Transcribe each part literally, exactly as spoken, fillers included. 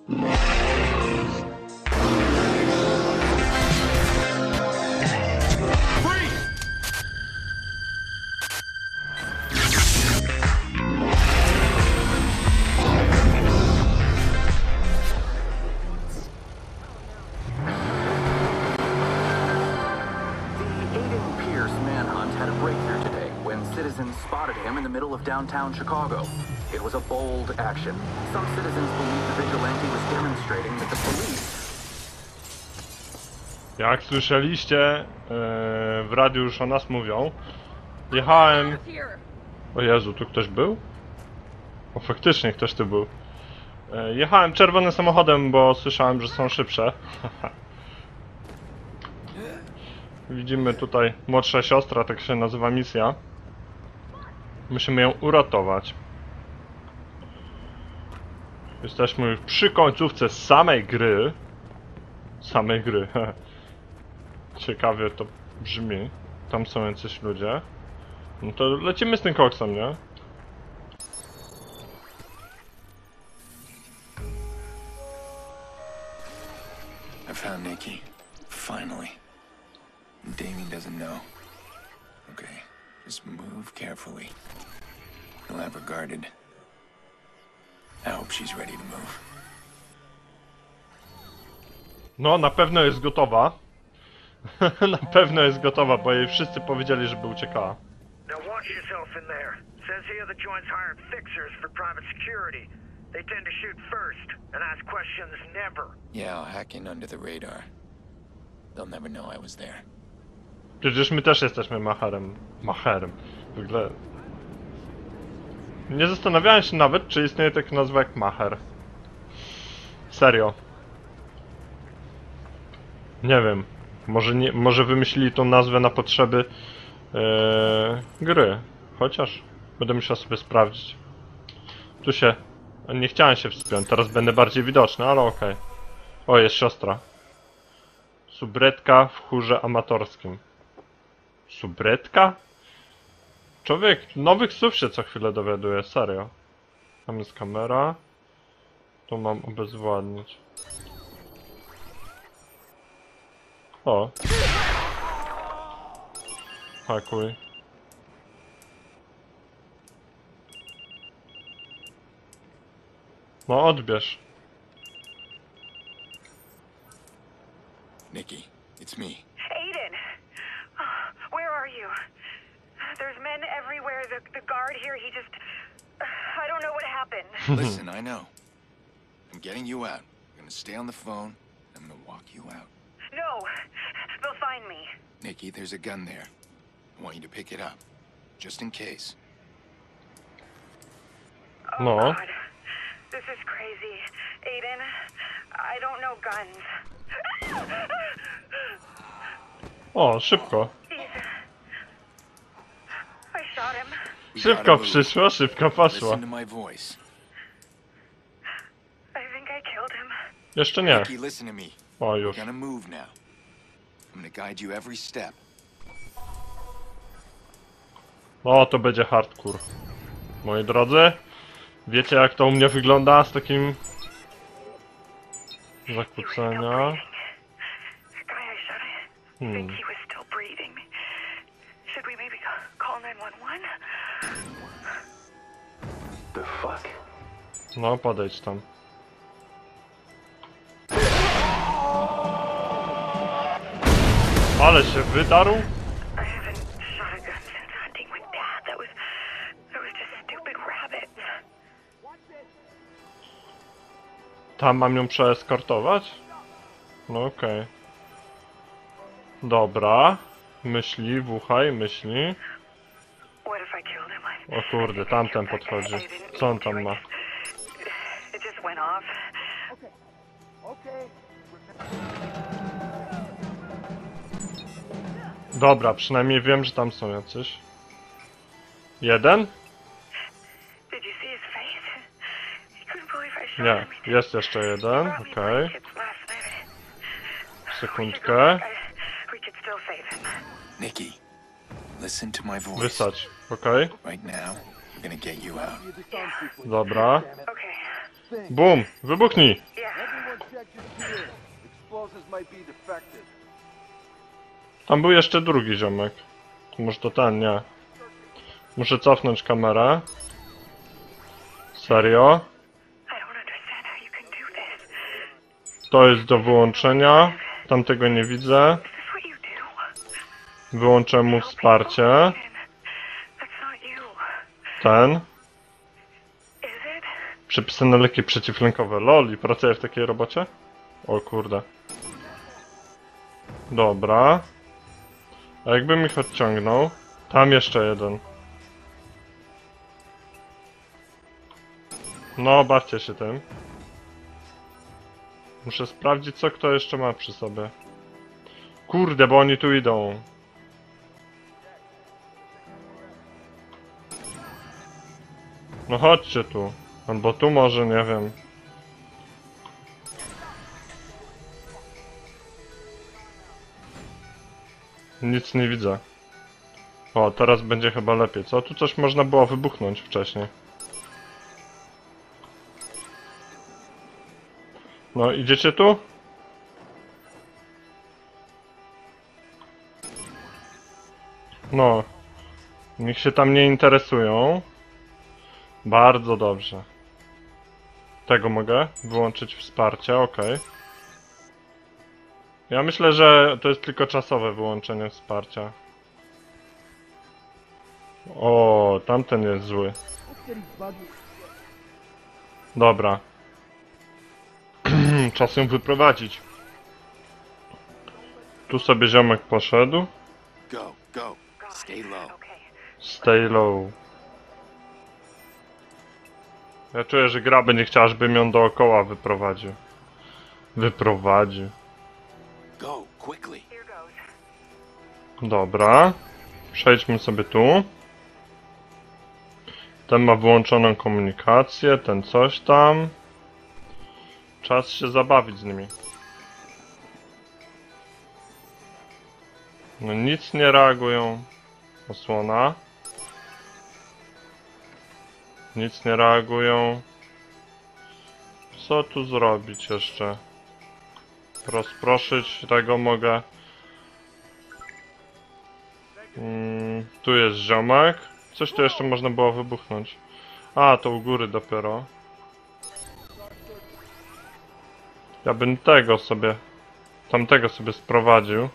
Spotted him in the middle of downtown Chicago. It was a bold action. Some citizens believe the vigilante was demonstrating that the police... Jak słyszeliście, w radiu już o nas mówią. Jechałem... O Jezu, tu ktoś był? O, faktycznie ktoś tu był. Jechałem czerwonym samochodem, bo słyszałem, że są szybsze. Widzimy tutaj młodsza siostra, tak się nazywa misja. Musimy ją uratować. Jesteśmy już przy końcówce samej gry. Samej gry. Ciekawie to brzmi. Tam są jacyś ludzie. No to lecimy z tym koksem, nie? I found Nikki. Finally. Damien doesn't know. Okay. Just move carefully. He'll have her guarded. I hope she's ready to move. No, na pewno jest gotowa. Na pewno jest gotowa, bo jej wszyscy powiedzieli, żeby uciekała. Now watch yourself in there. Says here the joint's hired fixers for private security. They tend to shoot first and ask questions never. Yeah, I'll hack in under the radar. They'll never know I was there. Przecież my też jesteśmy macherem. Macherem. W ogóle... Nie zastanawiałem się nawet, czy istnieje taka nazwa jak macher. Serio. Nie wiem. Może, nie, może wymyślili tą nazwę na potrzeby yy, gry. Chociaż będę musiał sobie sprawdzić. Tu się... Nie chciałem się wspiąć, teraz będę bardziej widoczny, ale okej. Okay. O, jest siostra. Subretka w chórze amatorskim. Subretka? Człowiek nowych słów się co chwilę dowiaduje, serio. Tam jest kamera. Tu mam obezwładnić. O. Hakuj. No odbierz. Nikki, it's me. Aiden! Oh, where are you? There's men everywhere. The, the guard here, he just... I don't know what happened. Listen, I know. I'm getting you out. I'm gonna stay on the phone. I'm gonna walk you out. No! They'll find me. Nikki, there's a gun there. I want you to pick it up. Just in case. Oh, No. God. This is crazy. Aiden, I don't know guns. O, szybko. I shot him. Szybko przyszło, szybko poszło. Listen to my voice. I think I killed him. Jeszcze nie. Nikki, listen to me. O, już. We're gonna move now. I'm gonna guide you every step. O, to będzie hardcore. Moi drodzy, wiecie jak to u mnie wygląda z takim... zakłócenia. Hmm. No, podejdź tam. Ale się wydarł. Tam mam ją przeeskortować? No okej. Okay. Dobra. Myśli, wuchaj, myśli. O kurde, tamten podchodzi. Co on tam ma? Dobra, przynajmniej wiem, że tam są jacyś. Jeden? Nie, jest jeszcze jeden, okej. Okay. Sekundkę. Nikki, listen to my voice. Wysać, okej. Okay. Right now, we're gonna get you out. Dobra. Bum, wybuchnij. might be defective. Tam był jeszcze drugi ziomek. Może to ten, nie. Muszę cofnąć kamerę. Serio? I don't understand how you can do this. To jest do wyłączenia. Tamtego nie widzę. Is this what you do? Wyłączę mu wsparcie. That's not you. Ten. Is it? Przepisane leki przeciwlękowe. Lol, i pracuję w takiej robocie? O kurde. Dobra. A jakbym ich odciągnął? Tam jeszcze jeden. No, bawcie się tym. Muszę sprawdzić, co kto jeszcze ma przy sobie. Kurde, bo oni tu idą. No chodźcie tu. Albo tu może, nie wiem. Nic nie widzę. O, teraz będzie chyba lepiej. Co? Tu coś można było wybuchnąć wcześniej. No, idziecie tu? No. Niech się tam nie interesują. Bardzo dobrze. Tego mogę? Wyłączyć wsparcie, ok. Ja myślę, że to jest tylko czasowe wyłączenie wsparcia. O, tamten jest zły. Dobra. Czas ją wyprowadzić. Tu sobie ziomek poszedł. Go, go. Stay low. Okay. Stay low. Ja czuję, że gra będzie chciała, żebym ją dookoła wyprowadził. Wyprowadził. Go, quickly. Here goes. Dobra. Przejdźmy sobie tu. Ten ma wyłączoną komunikację, ten coś tam. Czas się zabawić z nimi. No nic nie reagują. Osłona. Nic nie reagują. Co tu zrobić jeszcze? Rozproszyć tego mogę. Mm, tu jest ziomek. Coś tu jeszcze można było wybuchnąć. A, to u góry dopiero. Ja bym tego sobie... Tamtego sobie sprowadził.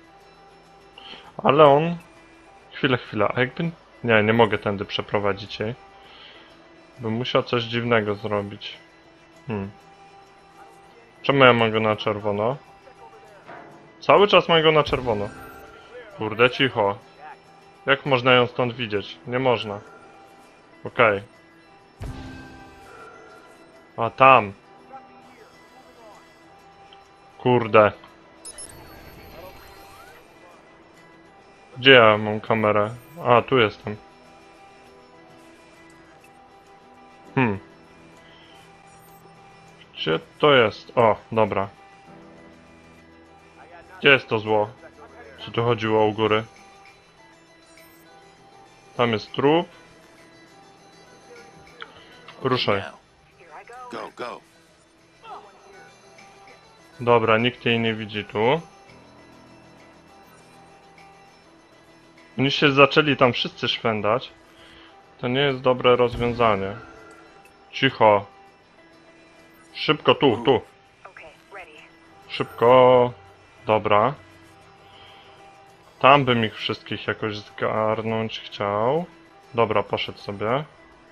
Ale on... Chwilę, chwilę. A jakby... Nie, nie mogę tędy przeprowadzić jej. Bym musiał coś dziwnego zrobić. Hmm. Czemu ja mam go na czerwono? Cały czas mam go na czerwono. Kurde, cicho. Jak można ją stąd widzieć? Nie można. Okej. Okay. A tam. Kurde. Gdzie ja mam kamerę? A, tu jestem. Hmm. Gdzie to jest? O, dobra. Gdzie jest to zło? Co tu chodziło u góry? Tam jest trup. Ruszaj. Now. Go, go. Dobra, nikt jej nie widzi tu. Oni się zaczęli tam wszyscy szwendać. To nie jest dobre rozwiązanie. Cicho. Szybko tu, tu. Okay, ready. Szybko. Dobra. Tam bym ich wszystkich jakoś zgarnąć chciał. Dobra, poszedł sobie.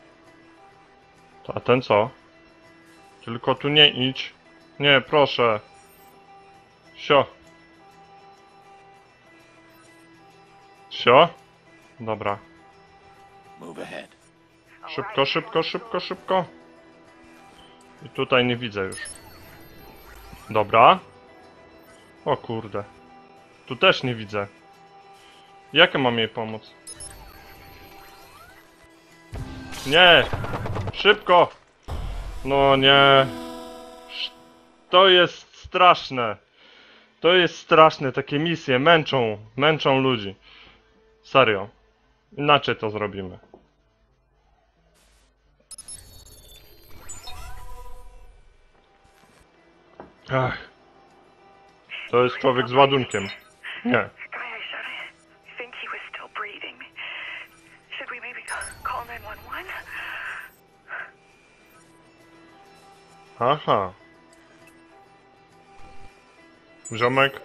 A ten co? Tylko tu nie idź. Nie, proszę. Sio. Sio? Dobra. Move ahead. Szybko, szybko, szybko, szybko. I tutaj nie widzę już. Dobra. O kurde. Tu też nie widzę. Jak ja mam jej pomóc? Nie! Szybko! No nie. To jest straszne. To jest straszne. Takie misje męczą. Męczą ludzi. Serio. Inaczej to zrobimy. Ach. To jest człowiek z ładunkiem. Nie. Guy I shot, I think he was still breathing. Should we maybe call nine one one? Aha. Ziomek.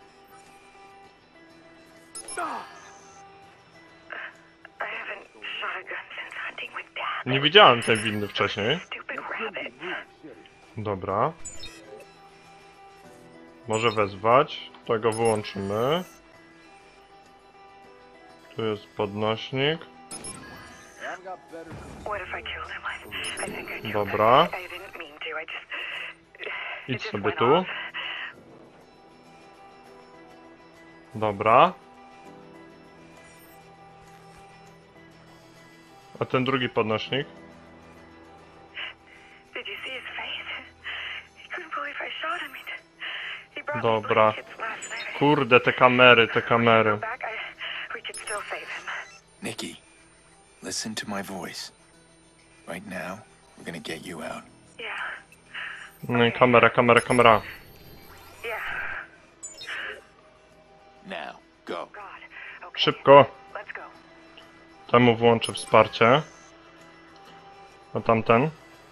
I haven't shot a gun since hunting with Dad. Nie widziałem tej windy wcześniej. Stupid rabbit. Dobra. Może wezwać. Tego wyłączymy. Tu jest podnośnik. What if I killed him? I, I think I killed Dobra. him. I didn't mean to. I just... it Idź just sobie went tu. off. Dobra. A ten drugi podnośnik? Did you see his face? He couldn't believe I shot him. He'd, he brought Dobra. me blankets last night. Kurde, te kamery, te kamery. Go back, I, we could still save him. Nikki, listen to my voice. Right now, we're gonna get you out. Yeah, No i kamera, kamera, kamera. yeah. Now, go. God. Okay. Szybko. Let's go. Temu włączę wsparcie. A tamten?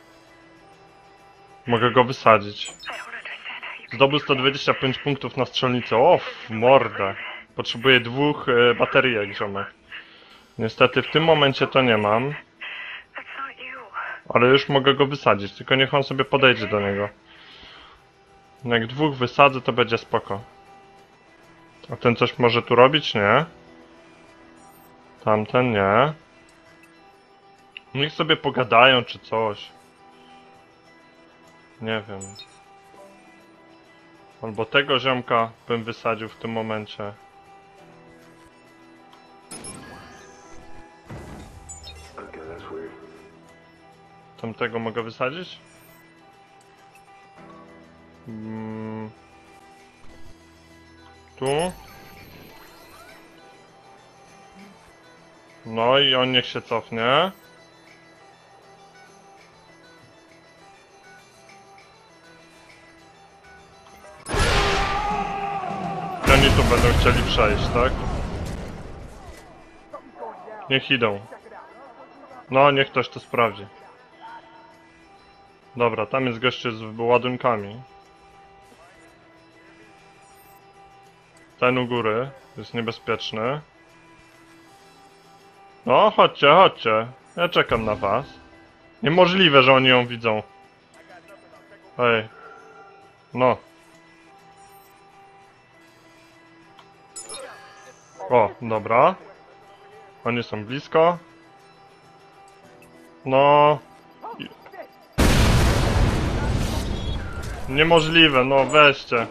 Mogę go wysadzić. I don't understand how you can Zdobył do sto dwadzieścia pięć punktów na strzelnicę. O, w mordę. Potrzebuję dwóch e, baterijek, ziomek. Niestety w tym momencie to nie mam. that. That's not you. Ale już mogę go wysadzić, tylko niech on sobie podejdzie do niego. Jak dwóch wysadzę, to będzie spoko. A ten coś może tu robić? Nie. Tamten nie. Niech sobie pogadają czy coś. Nie wiem. Albo tego ziomka bym wysadził w tym momencie. Tamtego mogę wysadzić? Mm. Tu? No i on niech się cofnie. I oni tu będą chcieli przejść, tak? Niech idą. No, niech ktoś to sprawdzi. Dobra, tam jest gościu z ładunkami. Ten u góry jest niebezpieczny. No, chodźcie, chodźcie. Ja czekam na was. Niemożliwe, że oni ją widzą. Ej. No. O, dobra. Oni są blisko. No. I- Niemożliwe, no weźcie.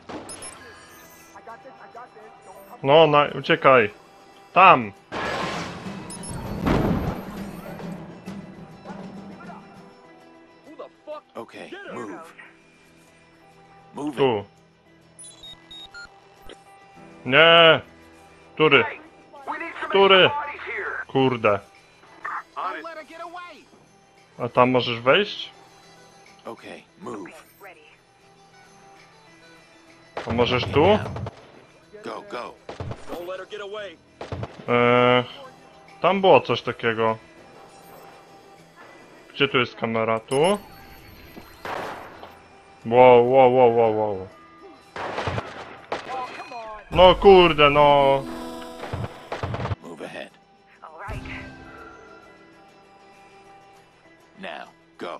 No, na, uciekaj. Tam. Okay, move. Move it. Tu. Nie. Który? Który? Kurde. A tam możesz wejść? Okay, move. Ready. A możesz tu? Go, go. Eee, tam było coś takiego. Gdzie tu jest kamera? Tu? Wow, wow, wow, wow, wow. No kurde, no. Move ahead. All right. Now, go.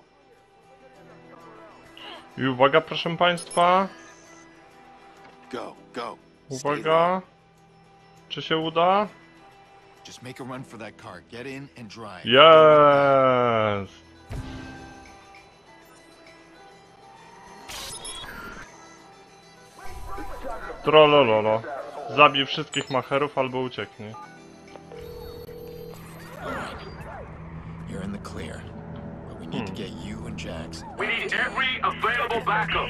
I uwaga, proszę państwa. Go, go. Stay low. Uwaga. Czy się uda? Just make a run for that car. Get in and drive. Jest. Trollololo. Zabij wszystkich macherów albo ucieknij. You're in the clear. But we need to get you and Jax. We need every available backup.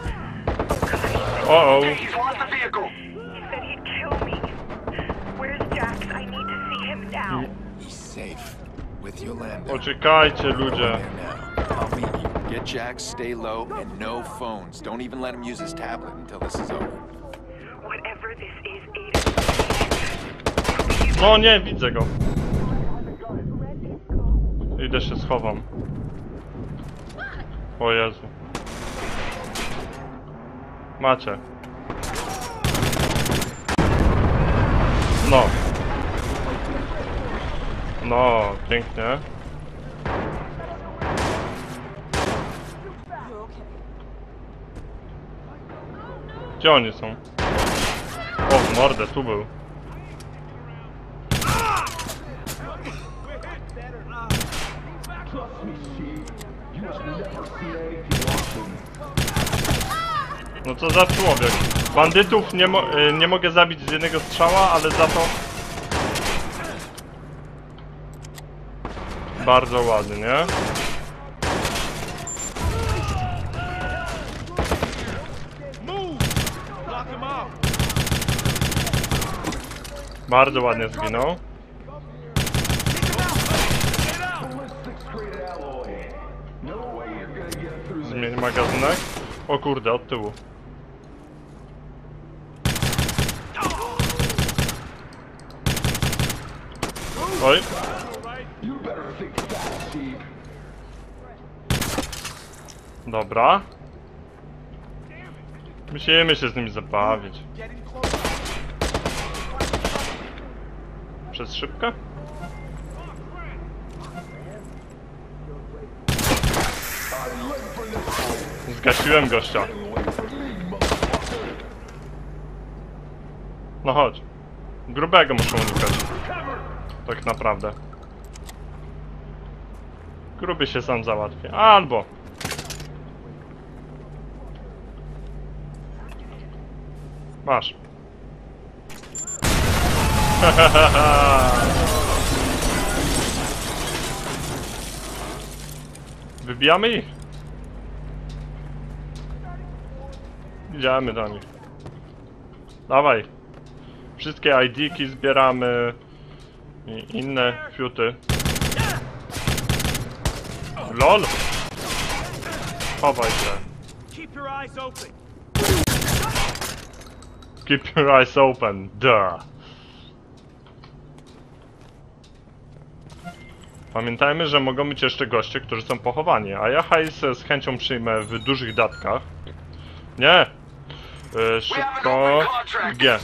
O, He's lost the vehicle. He said he'd kill me. Where's Jax? I need to see him now. He's safe. With Yolanda. uciekajcie There ludzie. now. I'll meet you. Get Jax, stay low, and no phones. Don't even let him use his tablet until this is over. Remember, this is Aiden. No nie, widzę go. Idę się schowam. O Jezu. Macie. No. No, pięknie. Gdzie oni są? O, w mordę, tu był. No co za człowiek. Bandytów nie, mo nie mogę zabić z jednego strzała, ale za to... Bardzo ładnie, nie? Bardzo ładnie zginął. Zmień magazynek. O kurde, od tyłu. Oj. Dobra. Musimy się z nimi zabawić. Przez szybkę? Zgasiłem gościa. No chodź. Grubego muszę unikać. Tak naprawdę. Gruby się sam załatwi. Albo... Masz. Wybijamy ich. Idziemy do nich. Dawaj. Wszystkie I D-ki zbieramy. I inne fiuty. LOL! Chowaj się. Keep your eyes open. Keep your eyes open. Duh. Pamiętajmy, że mogą być jeszcze goście, którzy są pochowani, a ja hajs z chęcią przyjmę w dużych datkach. Nie! Yy, szybko... G.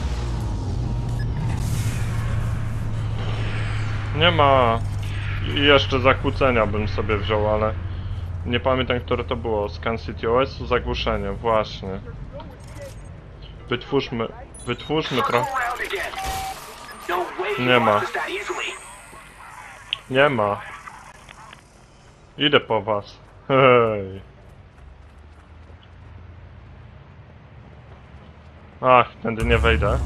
Nie ma... I jeszcze zakłócenia bym sobie wziął, ale... Nie pamiętam, które to było. Scan City O S, zagłuszenie, właśnie. Wytwórzmy... Wytwórzmy trochę... Nie ma. Nie ma. Idę po was. Hej. Ach, tędy nie wejdę.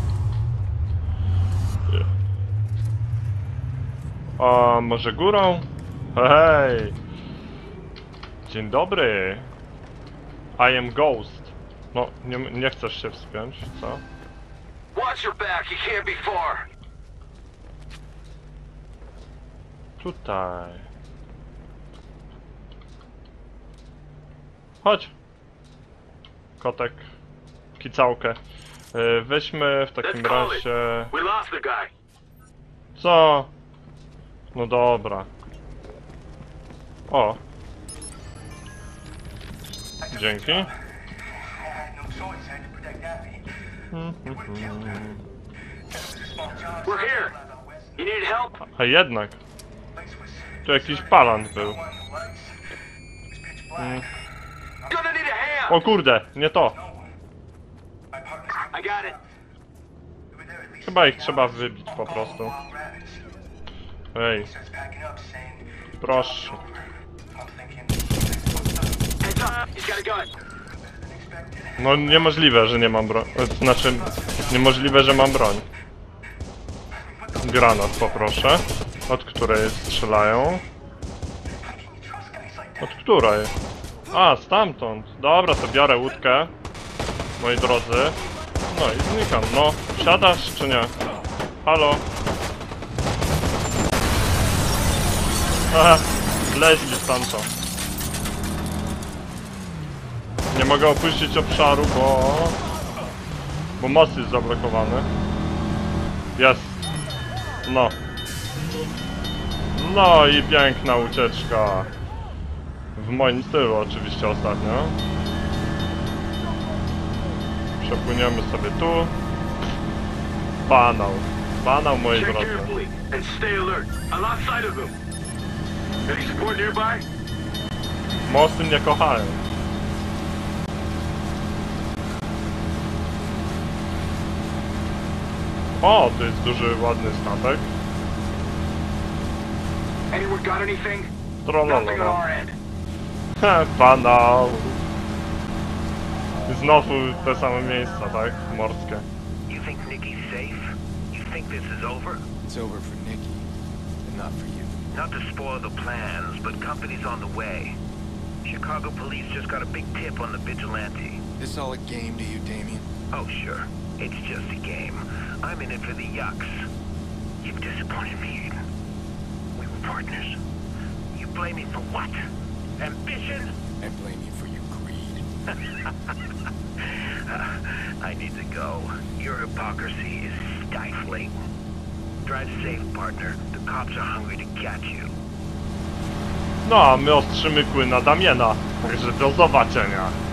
A może górą? Hej. Dzień dobry. I am Ghost. No, nie, nie chcesz się wspiąć, co? Watch your back, you can't be far. Tutaj. Chodź. Kotek. Kicałkę. Yy, weźmy w takim razie... We lost the guy. Co? No dobra. O. Dzięki. We're here. You need help? A jednak. Tu jakiś palant był. Mm. Gonna need a hand. O kurde, nie to. I got it. Chyba ich trzeba wybić po prostu. Ej. Proszę. Heads up. He's got a gun. No niemożliwe, że nie mam broń. Znaczy, niemożliwe, że mam broń. Granat poproszę. Od której strzelają? Od której? A, stamtąd. Dobra, to biorę łódkę. Moi drodzy. No i znikam. No, wsiadasz czy nie? Halo? Aha, wleźli stamtąd. Nie mogę opuścić obszaru, bo... Bo most jest zablokowany. Jest. No. No i piękna ucieczka. W moim stylu oczywiście ostatnio. Przepłyniemy sobie tu. Banał. Banał, moi Check drodzy. carefully and stay alert. I lost sight of him. Any support nearby? Mosty mnie kochają. O, tu jest duży, ładny statek. Anyone got anything? Nothing on Trollolo. our end. He, banał. Znowu te same miejsca, tak? Morskie. You think Nikki's safe? You think this is over? It's over for Nikki, and not for you. Not to spoil the plans, but company's on the way. Chicago police just got a big tip on the vigilante. This all a game to you, Damien? Oh, sure. It's just a game. I'm in it for the yucks. You've disappointed me, Aiden. We were partners. You blame me for what? Ambition? I blame you for your greed. I need to go. Your hypocrisy is stifling. Drive safe, partner. The cops are hungry to catch you. No, a my ostrzymy kły na Damiena. Także do zobaczenia.